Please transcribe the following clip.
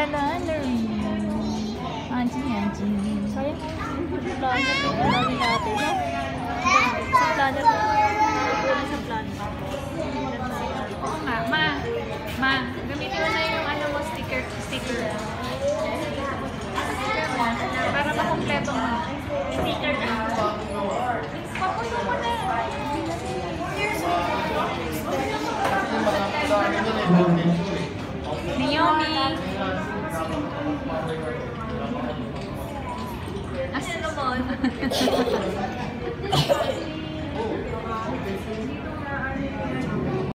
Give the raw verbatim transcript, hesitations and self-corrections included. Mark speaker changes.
Speaker 1: another Anjing, anjing. Sayang. Planner yung planner natin. Sa planner mo. Sa planner. Oo nga. Ma. Ma. Gamitin mo na yung ano mo sticker. Sticker. Para makompleto mo. Sticker na. Papuno mo na. Naomi. Asa naman?